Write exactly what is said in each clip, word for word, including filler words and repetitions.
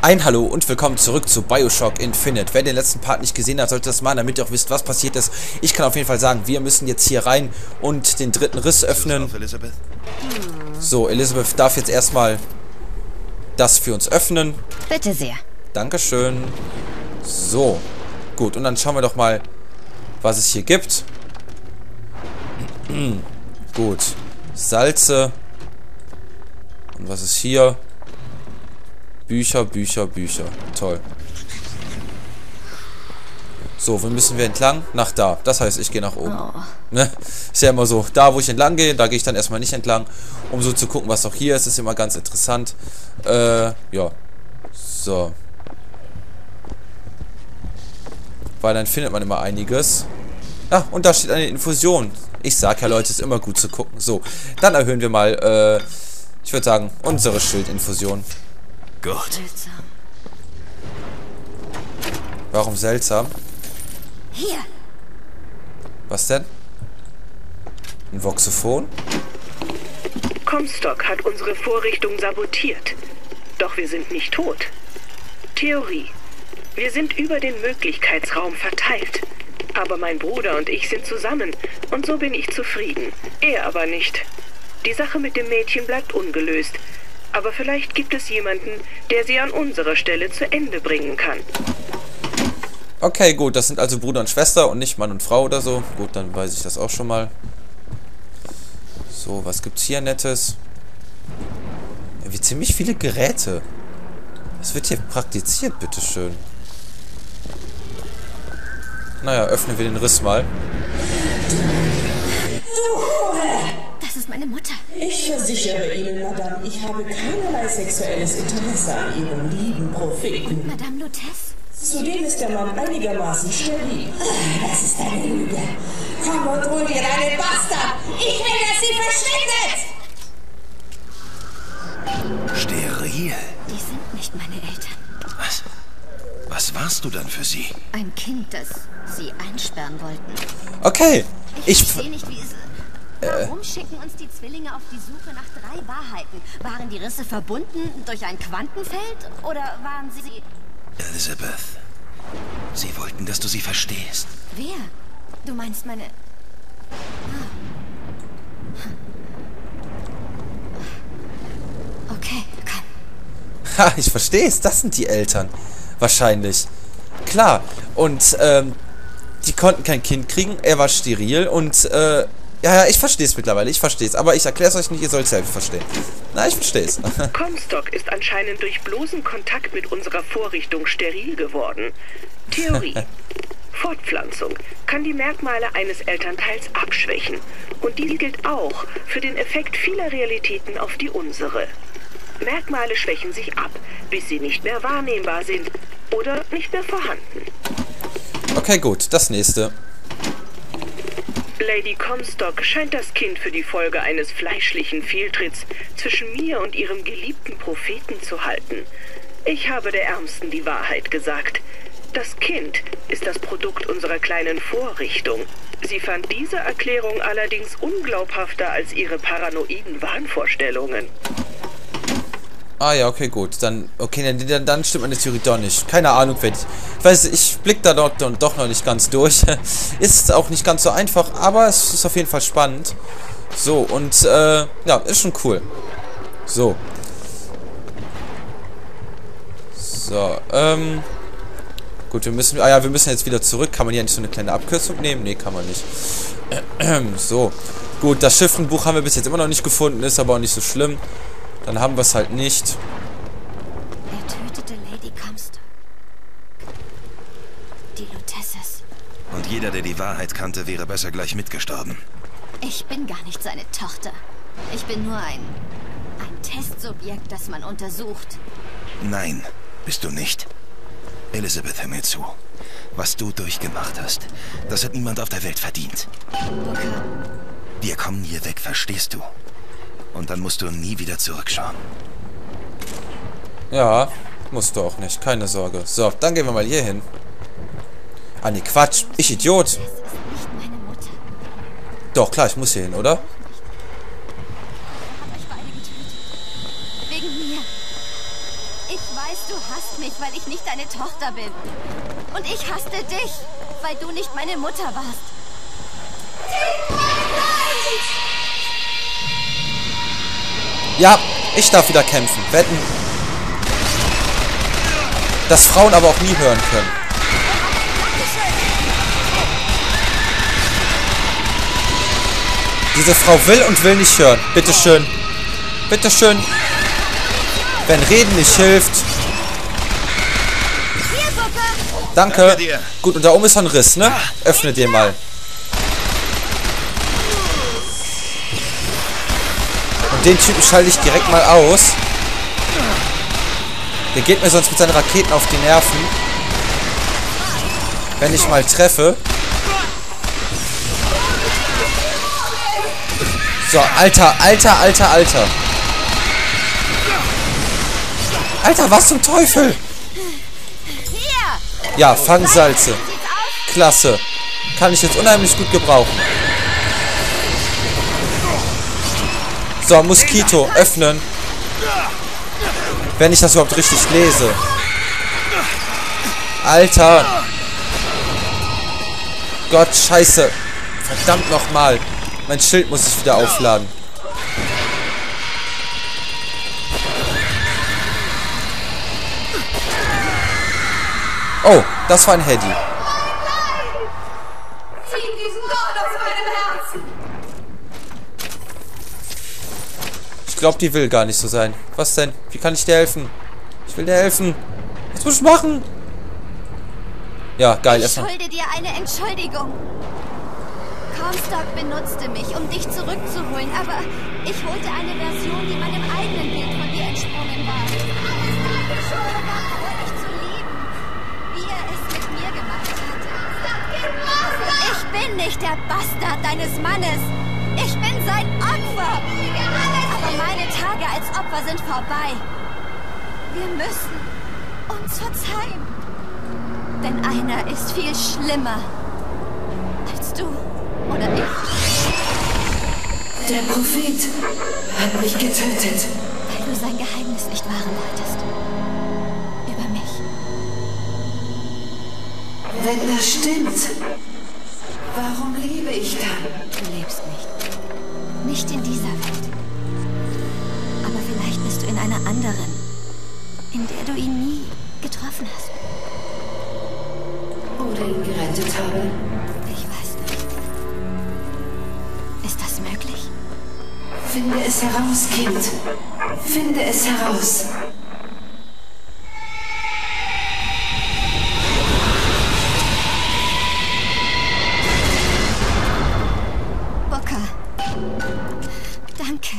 Ein Hallo und willkommen zurück zu Bioshock Infinite. Wer den letzten Part nicht gesehen hat, sollte das machen, damit ihr auch wisst, was passiert ist. Ich kann auf jeden Fall sagen, wir müssen jetzt hier rein und den dritten Riss öffnen. So, Elizabeth darf jetzt erstmal das für uns öffnen. Bitte sehr. Dankeschön. So, gut. Und dann schauen wir doch mal, was es hier gibt. Gut. Salze. Und was ist hier? Bücher, Bücher, Bücher. Toll. So, wo müssen wir entlang? Nach da. Das heißt, ich gehe nach oben. Oh. Ne? Ist ja immer so. Da, wo ich entlang gehe, da gehe ich dann erstmal nicht entlang. Um so zu gucken, was auch hier ist. Ist immer ganz interessant. Äh, ja. So. Weil dann findet man immer einiges. Ah, und da steht eine Infusion. Ich sag ja, Leute, ist immer gut zu gucken. So, dann erhöhen wir mal, äh, ich würde sagen, unsere Schildinfusion. Gut. Seltsam. Warum seltsam? Hier. Was denn? Ein Voxophon? Comstock hat unsere Vorrichtung sabotiert. Doch wir sind nicht tot. Theorie. Wir sind über den Möglichkeitsraum verteilt. Aber mein Bruder und ich sind zusammen. Und so bin ich zufrieden. Er aber nicht. Die Sache mit dem Mädchen bleibt ungelöst. Aber vielleicht gibt es jemanden, der sie an unserer Stelle zu Ende bringen kann. Okay, gut. Das sind also Bruder und Schwester und nicht Mann und Frau oder so. Gut, dann weiß ich das auch schon mal. So, was gibt's hier Nettes? Ja, wie ziemlich viele Geräte. Was wird hier praktiziert, bitteschön? Naja, öffnen wir den Riss mal. Das ist meine Mutter. Ich versichere Ihnen, Madame, ich habe keinerlei sexuelles Interesse an Ihrem lieben Propheten. Madame Lutez? Zudem ist der Mann einigermaßen steril. Das ist eine Lüge. Komm und hol dir deinen Bastard. Ich will, dass sie verschwindet. Steril? Die sind nicht meine Eltern. Was? Was warst du dann für sie? Ein Kind, das sie einsperren wollten. Okay. Ich Ich... verstehe nicht, wie es... Warum schicken uns die Zwillinge auf die Suche nach drei Wahrheiten? Waren die Risse verbunden durch ein Quantenfeld? Oder waren sie... Elizabeth, sie wollten, dass du sie verstehst. Wer? Du meinst meine... Ah. Okay, komm. Ha, ich verstehe es. Das sind die Eltern. Wahrscheinlich. Klar. Und, ähm, die konnten kein Kind kriegen. Er war steril und, äh, ja, ja, ich verstehe es mittlerweile. Ich verstehe es. Aber ich erkläre es euch nicht. Ihr sollt es selbst verstehen. Na, ich verstehe es. Comstock ist anscheinend durch bloßen Kontakt mit unserer Vorrichtung steril geworden. Theorie. Fortpflanzung kann die Merkmale eines Elternteils abschwächen. Und dies gilt auch für den Effekt vieler Realitäten auf die unsere. Merkmale schwächen sich ab, bis sie nicht mehr wahrnehmbar sind oder nicht mehr vorhanden. Okay, gut. Das nächste. Lady Comstock scheint das Kind für die Folge eines fleischlichen Fehltritts zwischen mir und ihrem geliebten Propheten zu halten. Ich habe der Ärmsten die Wahrheit gesagt. Das Kind ist das Produkt unserer kleinen Vorrichtung. Sie fand diese Erklärung allerdings unglaubhafter als ihre paranoiden Wahnvorstellungen. Ah ja, okay, gut. Dann, okay, dann, dann stimmt meine Theorie doch nicht. Keine Ahnung, wer... Ich weiß, ich blick da doch, doch noch nicht ganz durch. Ist auch nicht ganz so einfach, aber es ist auf jeden Fall spannend. So, und, äh, ja, ist schon cool. So. So, ähm... Gut, wir müssen... Ah ja, wir müssen jetzt wieder zurück. Kann man hier nicht so eine kleine Abkürzung nehmen? Nee, kann man nicht. So. Gut, das Chiffrenbuch haben wir bis jetzt immer noch nicht gefunden. Ist aber auch nicht so schlimm. Dann haben wir es halt nicht. Er tötete Lady Comstock. Die Lutezes. Und jeder, der die Wahrheit kannte, wäre besser gleich mitgestorben. Ich bin gar nicht seine Tochter. Ich bin nur ein... ein Testsubjekt, das man untersucht. Nein, bist du nicht. Elizabeth, hör mir zu. Was du durchgemacht hast, das hat niemand auf der Welt verdient. Booker. Wir kommen hier weg, verstehst du? Und dann musst du nie wieder zurückschauen. Ja, musst du auch nicht. Keine Sorge. So, dann gehen wir mal hier hin. Ah, nee, Quatsch. Ich Idiot. Das ist nicht meine Mutter. Doch, klar, ich muss hier hin, oder? Er hat euch beide getötet. Wegen mir. Ich weiß, du hasst mich, weil ich nicht deine Tochter bin. Und ich hasste dich, weil du nicht meine Mutter warst. Ja, ich darf wieder kämpfen. Wetten. Dass Frauen aber auch nie hören können. Diese Frau will und will nicht hören. Bitteschön. Bitteschön. Wenn Reden nicht hilft. Danke. Gut, und da oben ist so ein Riss, ne? Öffne den mal. Und den Typen schalte ich direkt mal aus. Der geht mir sonst mit seinen Raketen auf die Nerven. Wenn ich mal treffe. So, Alter, Alter, Alter, Alter. Alter, was zum Teufel? Ja, Fangsalze. Klasse. Kann ich jetzt unheimlich gut gebrauchen. So, Moskito, öffnen. Wenn ich das überhaupt richtig lese. Alter. Gott, scheiße. Verdammt nochmal. Mein Schild muss ich wieder aufladen. Oh, das war ein Hedy. Zieh diesen Gott aus meinem Herzen! Ich glaube, die will gar nicht so sein. Was denn? Wie kann ich dir helfen? Ich will dir helfen. Was muss ich machen? Ja, geil. Ich Erstmal. schulde dir eine Entschuldigung. Comstock benutzte mich, um dich zurückzuholen, aber ich holte eine Version, die meinem eigenen Bild von dir entsprungen war. Alles deine Schuld, dich zu lieben, wie er es mit mir gemacht hat. Ich bin nicht der Bastard deines Mannes. Ich bin sein Opfer. Aber meine Tage als Opfer sind vorbei. Wir müssen uns verzeihen. Denn einer ist viel schlimmer als du. Oder ich? Der Prophet hat mich getötet. Weil du sein Geheimnis nicht wahren wolltest. Über mich. Wenn das stimmt, warum lebe ich dann? Du lebst nicht. Nicht in dieser Welt. Aber vielleicht bist du in einer anderen, in der du ihn nie getroffen hast. Oder ihn gerettet habe. Ich weiß nicht. Ist das möglich? Finde es heraus, Kind. Finde es heraus. Booker. Danke.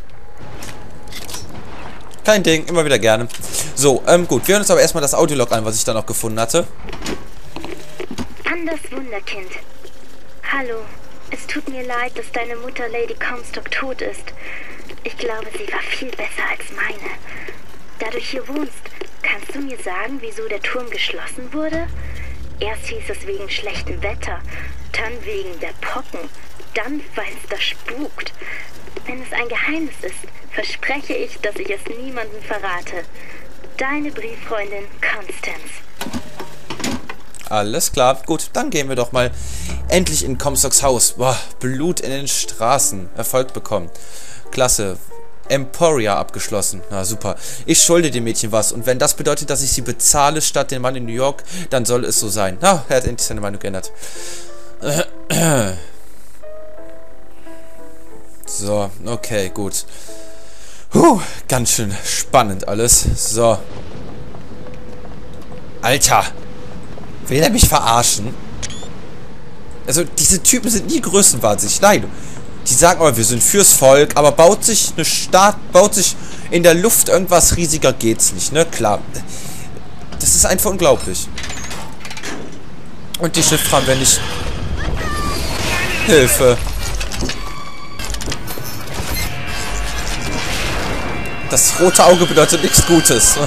Kein Ding, immer wieder gerne. So, ähm, gut. Wir hören uns aber erstmal das Audiolog an, was ich da noch gefunden hatte. An das Wunderkind. Hallo. Es tut mir leid, dass deine Mutter Lady Comstock tot ist. Ich glaube, sie war viel besser als meine. Da du hier wohnst, kannst du mir sagen, wieso der Turm geschlossen wurde? Erst hieß es wegen schlechtem Wetter, dann wegen der Pocken, dann weil es da spukt. Wenn es ein Geheimnis ist, verspreche ich, dass ich es niemandem verrate. Deine Brieffreundin Constance. Alles klar. Gut, dann gehen wir doch mal endlich in Comstocks Haus. Boah, Blut in den Straßen. Erfolg bekommen. Klasse. Emporia abgeschlossen. Na super. Ich schulde dem Mädchen was. Und wenn das bedeutet, dass ich sie bezahle statt den Mann in New York, dann soll es so sein. Na, er hat endlich seine Meinung geändert. So, okay, gut. Puh, ganz schön spannend alles. So. Alter. Will er mich verarschen? Also, diese Typen sind nie größenwahnsinnig. Nein. Die sagen, oh, wir sind fürs Volk, aber baut sich eine Stadt, baut sich in der Luft irgendwas riesiger, geht's nicht, ne? Klar. Das ist einfach unglaublich. Und die Schiffe haben wir nicht. Hilfe. Das rote Auge bedeutet nichts Gutes.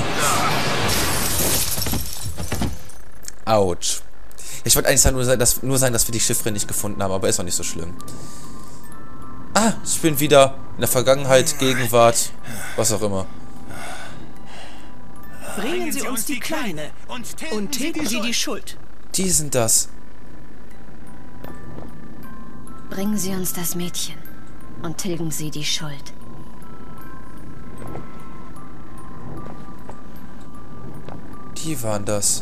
Autsch. Ich wollte eigentlich nur sagen, dass, nur sagen, dass wir die Chiffre nicht gefunden haben, aber ist auch nicht so schlimm. Ah, ich bin wieder in der Vergangenheit, Gegenwart, was auch immer. Bringen Sie uns die Kleine und tilgen Sie die Schuld. Die sind das. Bringen Sie uns das Mädchen und tilgen Sie die Schuld. Die waren das.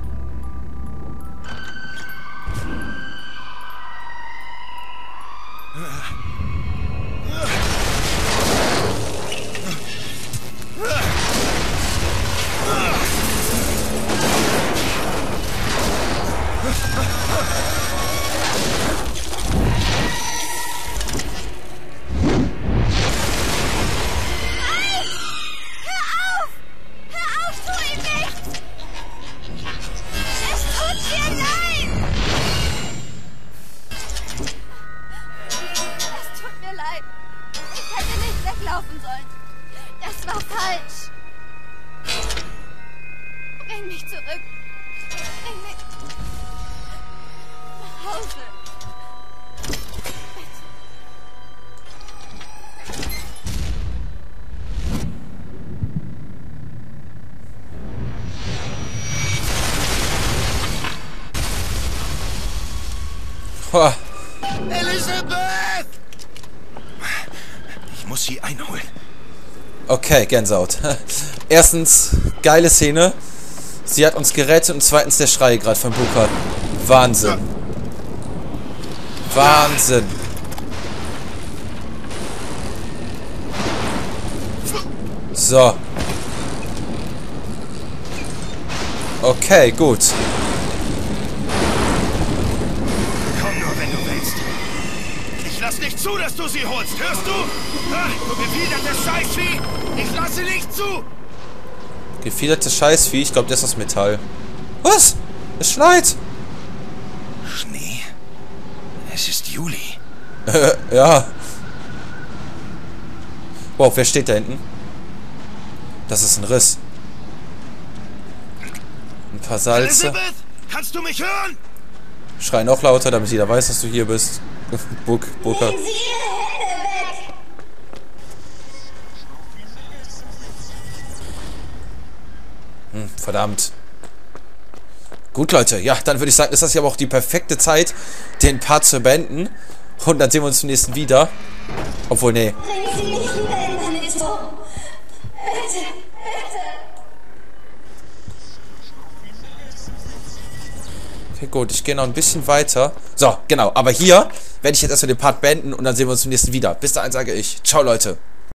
Laufen sollen. Das war falsch. Bring mich zurück. Bring mich nach Hause. Bitte. Elizabeth! Ich muss sie einholen. Okay, Gänsehaut. Erstens, geile Szene. Sie hat uns gerettet und zweitens der Schrei gerade von Burkhard. Wahnsinn. Wahnsinn. So. Okay, gut. Komm nur, wenn du willst. Ich lass nicht zu, dass du sie holst. Hörst du? Ah, du gefiedertes Scheißvieh. Ich lasse nicht zu. Gefiedertes Scheißvieh. Ich glaube, das ist aus Metall. Was? Es schneit. Schnee? Es ist Juli. Äh, ja. Wow, wer steht da hinten? Das ist ein Riss. Ein paar Salze. Elizabeth, kannst du mich hören? Schrei noch lauter, damit jeder weiß, dass du hier bist. Burk, Burkhard. Nehmen Sie Ihre Hände weg! Hm, verdammt. Gut, Leute. Ja, dann würde ich sagen, ist das ja aber auch die perfekte Zeit, den Part zu beenden. Und dann sehen wir uns zum nächsten wieder. Obwohl, nee. Bringen Sie mich wieder in meine Zone. Bitte, bitte! Okay, gut. Ich gehe noch ein bisschen weiter. So, genau. Aber hier werde ich jetzt erstmal den Part beenden und dann sehen wir uns zum nächsten wieder. Bis dahin sage ich. Ciao, Leute.